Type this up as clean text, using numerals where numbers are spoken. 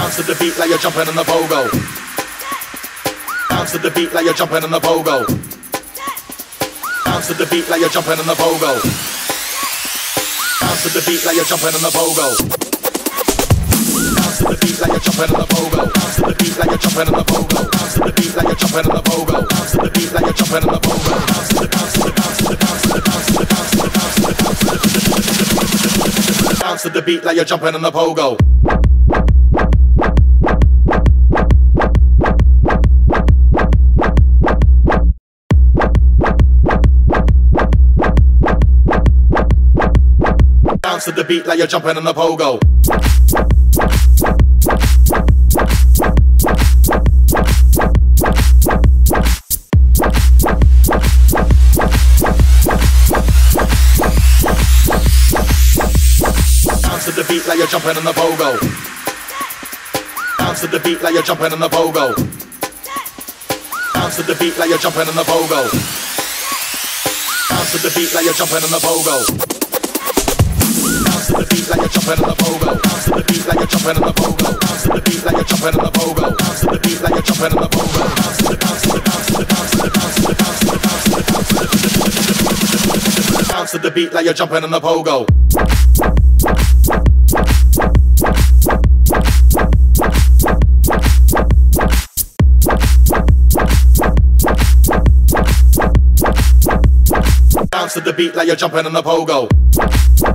Bounce to the beat like you're jumping on the pogo. Bounce to the beat like you're jumping on the pogo. Bounce to the beat like you're jumping on the pogo. Bounce to the beat like you're jumping on the pogo. Bounce to the beat like you're jumping on the pogo. Bounce to the beat like you're jumping on the pogo. Bounce to the beat like you're jumping on the pogo. Bounce to the beat like you're jumping on the pogo. Bounce to the bounce to the bounce to the bounce to the bounce to the bounce to the bounce to the bounce to the bounce to the beat like you're jumping on the pogo. Bounce to the beat like you're jumping on the pogo. Bounce to the beat like you're jumping on the pogo. Bounce to the beat like you're jumping on the pogo. Bounce to the beat like you're jumping on the pogo. Bounce to the beat like you're jumping on the pogo. Bounce to the beat like you're jumping on the pogo. Bounce to the beat like you're jumping on the pogo. Bounce to the beat like you're jumping on the pogo. Bounce to the beat like you're jumping on the pogo. Bounce to the bounce to the bounce to the bounce to the bounce to the bounce to the bounce to the bounce to the bounce to the beat like you're jumping on the pogo. Bounce to the beat like you're jumping on the pogo.